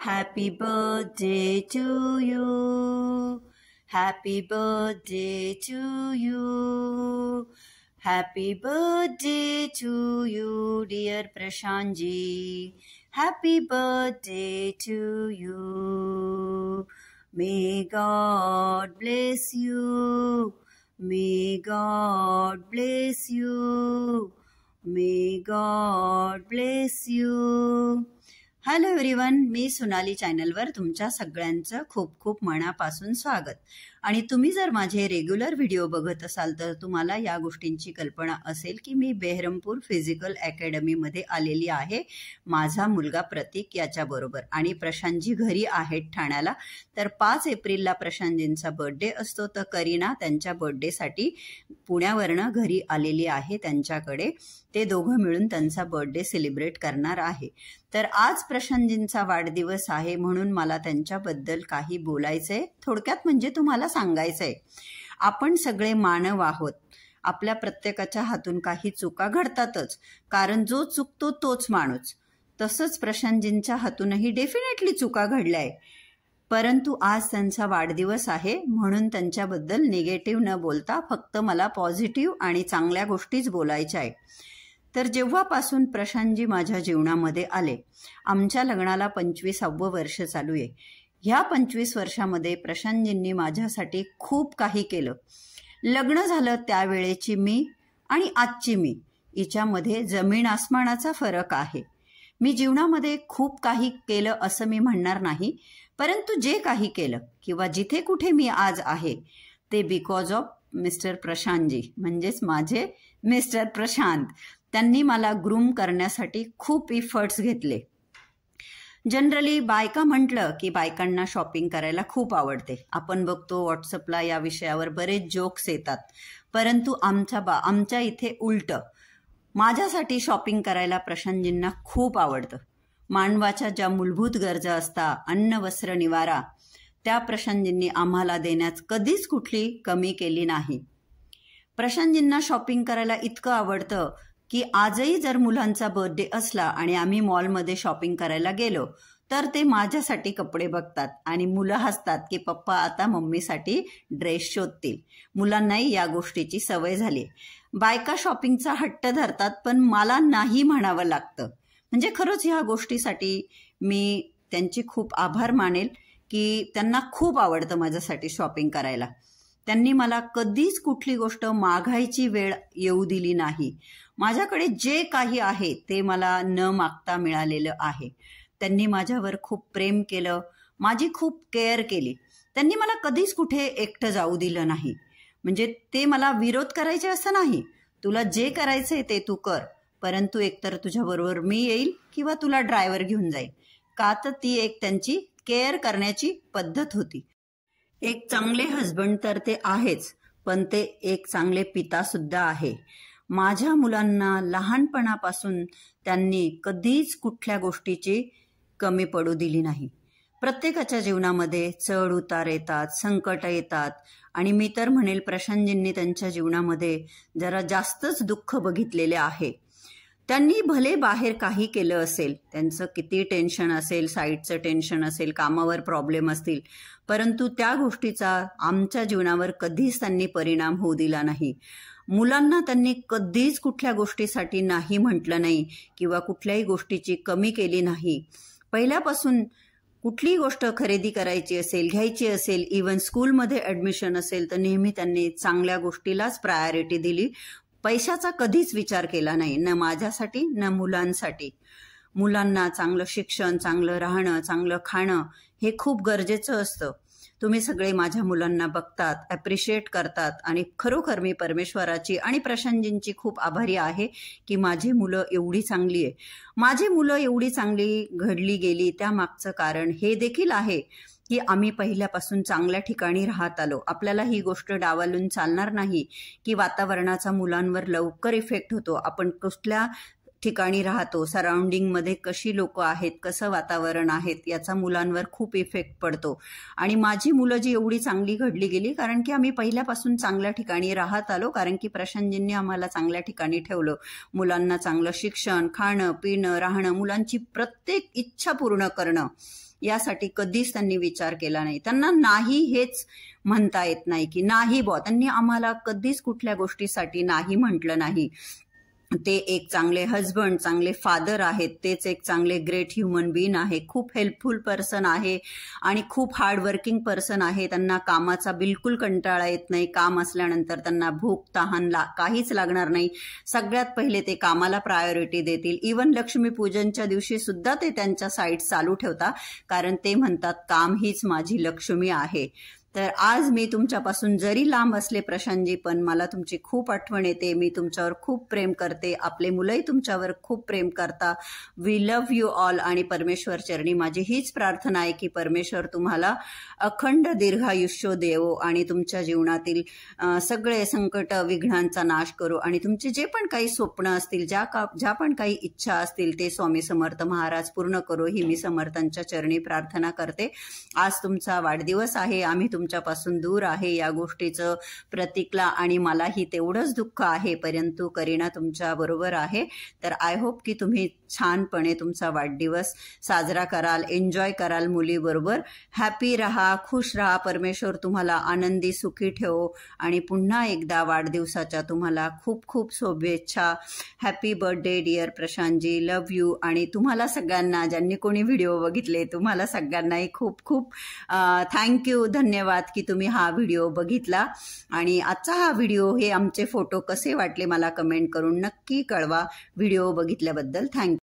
Happy birthday to you. Happy birthday to you. Happy birthday to you, dear Prashantji. Happy birthday to you. May God bless you. May God bless you. May God bless you. Hello everyone, मी सोनाली चॅनलवर तुमच्या सगळ्यांचं खूप खूप मनापासून स्वागत. आणि तुम्ही जर माझे रेग्युलर व्हिडिओ बघत असाल तर तुम्हाला या गोष्टींची कल्पना असेल की मी बेहरमपूर फिजिकल अकॅडमीमध्ये आलेली आहे माझा मुलगा प्रतीक याच्याबरोबर. आणि प्रशांतजी घरी आहेत ठाण्याला. तर 5 एप्रिलला प्रशांतजींचा बर्थडे असतो, तर करीना त्यांच्या बर्थडेसाठी पुण्यावरनं घरी आलेली आहे त्यांच्याकडे. ते दोघं मिळून त्यांचा बर्थडे सेलिब्रेट करणार आहे. तर आज प्रशांतजींचा वाढदिवस आहे म्हणून मला त्यांच्याबद्दल काही बोलायचंय. थोडक्यात म्हणजे तुम्हाला सांगायचंय, आपण सगळे मानव आहोत. आपल्या प्रत्येकाच्या हातून काही चुका घडतातच, कारण जो चुकतो तोच माणूस. तसंच प्रशांतजींच्या हातूनही डेफिनेटली चुका घडल्या, परंतु आज त्यांचा वाढदिवस आहे म्हणून त्यांच्याबद्दल निगेटिव्ह न बोलता फक्त मला पॉझिटिव्ह आणि चांगल्या गोष्टीच बोलायच्या आहे. तर जेव्हापासून प्रशांतजी माझ्या जीवनामध्ये आले, आमच्या लग्नाला 25वे वर्ष चालू आहे. ह्या 25 वर्षामध्ये प्रशांतजींनी माझ्यासाठी खूप काही केलं. लग्न झालं त्यावेळेची मी आणि आजची मी हिच्यामध्ये जमीन आसमानाचा फरक आहे. मी जीवनामध्ये खूप काही केलं असं मी म्हणणार नाही, परंतु जे काही केलं किंवा जिथे कुठे मी आज आहे ते बिकॉज ऑफ मिस्टर प्रशांतजी, म्हणजेच माझे मिस्टर प्रशांत. त्यांनी मला ग्रूम करण्यासाठी खूप इफर्ट्स घेतले. जनरली बायका म्हटलं की बायकांना शॉपिंग करायला खूप आवडते. आपण बघतो व्हॉट्सअपला या विषयावर बरेच जोक्स येतात, परंतु आमच्या इथे उलटं. माझ्यासाठी शॉपिंग करायला प्रशांतजींना खूप आवडतं. मानवाच्या ज्या मूलभूत गरजा असतात, अन्न वस्त्र निवारा, त्या प्रशांतजींनी आम्हाला देण्यात कधीच कुठली कमी केली नाही. प्रशांतजींना शॉपिंग करायला इतकं आवडतं की आजही जर मुलांचा बर्थडे असला आणि आम्ही मॉलमध्ये शॉपिंग करायला गेलो तर ते माझ्यासाठी कपडे बघतात आणि मुलं हसतात की पप्पा आता मम्मीसाठी ड्रेस शोधतील. मुलांनाही या गोष्टीची सवय झाली. बायका शॉपिंगचा हट्ट धरतात, पण मला नाही म्हणावं लागतं. म्हणजे खरंच ह्या गोष्टीसाठी मी त्यांची खूप आभार मानेल की त्यांना खूप आवडतं माझ्यासाठी शॉपिंग करायला. त्यांनी मला कधीच कुठली गोष्ट मागायची वेळ येऊ दिली नाही. माझ्याकडे जे काही आहे ते मला न मागता मिळालेलं आहे. त्यांनी माझ्यावर खूप प्रेम केलं, माझी खूप केअर केली. त्यांनी मला कधीच कुठे एकटं जाऊ दिलं नाही. म्हणजे ते मला विरोध करायचे असं नाही, तुला जे करायचंय ते तू कर, परंतु एकतर तुझ्याबरोबर मी येईल किंवा तुला ड्रायव्हर घेऊन जाईल. का तर ती एक त्यांची केअर करण्याची पद्धत होती. एक चांगले हस्बंड तर ते आहेच, पण ते एक चांगले पिता सुद्धा आहे. माझ्या मुलांना लहानपणापासून त्यांनी कधीच कुठल्या गोष्टीची कमी पडू दिली नाही. प्रत्येकाच्या जीवनामध्ये चढ उतार येतात, संकट येतात, आणि मी तर म्हणेल प्रशांतजींनी त्यांच्या जीवनामध्ये जरा जास्तच दुःख बघितलेले आहे. त्यांनी भले बाहेर काही केलं असेल, त्यांचं किती टेन्शन असेल, साईटचं टेन्शन असेल, कामावर प्रॉब्लेम असतील, परंतु त्या गोष्टीचा आमच्या जीवनावर कधीच त्यांनी परिणाम होऊ दिला नाही. मुलांना त्यांनी कधीच कुठल्या गोष्टीसाठी नाही म्हटलं नाही किंवा कुठल्याही गोष्टीची कमी केली नाही. पहिल्यापासून कुठलीही गोष्ट खरेदी करायची असेल, घ्यायची असेल, इव्हन स्कूलमध्ये ॲडमिशन असेल, तर नेहमी त्यांनी चांगल्या गोष्टीलाच प्रायोरिटी दिली. पैशाचा कधीच विचार केला नाही, न माझ्यासाठी न मुलांसाठी. मुलांना चांगलं शिक्षण, चांगलं राहणं, चांगलं खाणं हे खूप गरजेचं असतं. तुम्ही सगळे माझ्या मुलांना बघतात, ॲप्रिशिएट करतात, आणि खरोखर मी परमेश्वराची आणि प्रशांतजींची खूप आभारी आहे की माझी मुलं एवढी चांगली आहे. माझी मुलं एवढी चांगली घडली गेली त्यामागचं कारण हे देखील आहे की आम्ही पहिल्यापासून चांगल्या ठिकाणी राहत आलो. आपल्याला ही गोष्ट डावलून चालणार नाही की वातावरणाचा मुलांवर लवकर इफेक्ट होतो. आपण कुठल्या ठिकाणी राहतो, सराउंडिंगमध्ये कशी लोक आहेत, कसं वातावरण आहेत, याचा मुलांवर खूप इफेक्ट पडतो. आणि माझी मुलं जी एवढी चांगली घडली गेली कारण की आम्ही पहिल्यापासून चांगल्या ठिकाणी राहत आलो, कारण की प्रशांतजींनी आम्हाला चांगल्या ठिकाणी ठेवलं. मुलांना चांगलं शिक्षण, खाणं, पिणं, राहणं, मुलांची प्रत्येक इच्छा पूर्ण करणं यासाठी कधीच त्यांनी विचार केला नाही. त्यांना नाही हेच म्हणता येत नाही की नाही बुवा, त्यांनी आम्हाला कधीच कुठल्या गोष्टीसाठी नाही म्हटलं नाही. ते एक चांगले हजबंड, चांगले फादर आहेत, तेच एक चांगले ग्रेट ह्युमन बीइंग आहे, खूप हेल्पफुल पर्सन आहे आणि खूप हार्डवर्किंग पर्सन आहे. त्यांना कामाचा बिलकुल कंटाळा येत नाही. काम असल्यानंतर त्यांना भूक तहान काहीच लागणार नाही. सगळ्यात पहिले ते कामाला प्रायोरिटी देतील. इवन लक्ष्मीपूजनच्या दिवशी सुद्धा ते त्यांच्या साईट चालू ठेवतात, कारण ते म्हणतात काम हीच माझी लक्ष्मी आहे. तर आज मी तुमच्यापासून जरी लांब असले प्रशांतजी, पण मला तुमची खूप आठवण येते. मी तुमच्यावर खूप प्रेम करते. आपले मुलंही तुमच्यावर खूप प्रेम करता. We love you all. आणि परमेश्वर चरणी माझी हीच प्रार्थना आहे की परमेश्वर तुम्हाला अखंड दीर्घायुष्य देवो आणि तुमच्या जीवनातील सगळे संकट विघ्नांचा नाश करो आणि तुमचे जे पण काही स्वप्न असतील, ज्या पण काही इच्छा असतील ते स्वामी समर्थ महाराज पूर्ण करो, ही मी समर्थांच्या चरणी प्रार्थना करते. आज तुमचा वाढदिवस आहे. आम्ही तुमच्यापासून दूर आहे या गोष्टीचं प्रतीकला आणि मलाही तेवढंच दुःख आहे, परंतु करीना तुमच्या बरोबर आहे. तर आय होप की तुम्ही छानपणे तुमचा वाढदिवस साजरा कराल, एन्जॉय कराल मुलीबरोबर. हॅपी राहा, खुश राहा. परमेश्वर तुम्हाला आनंदी सुखी ठेवो आणि पुन्हा एकदा वाढदिवसाच्या तुम्हाला खूप खूप शुभेच्छा. Happy birthday dear Prashantji. Love you. आणि तुम्हाला सगळ्यांना, ज्यांनी कोणी व्हिडिओ बघितले, तुम्हाला सगळ्यांनाही खूप खूप थँक्यू, धन्यवाद की तुम्ही हा व्हिडिओ बघितला. आणि आजचा हा व्हिडिओ, हे आमचे फोटो कसे वाटले मला कमेंट करून नक्की कळवा. व्हिडिओ बघितल्याबद्दल थँक्यू.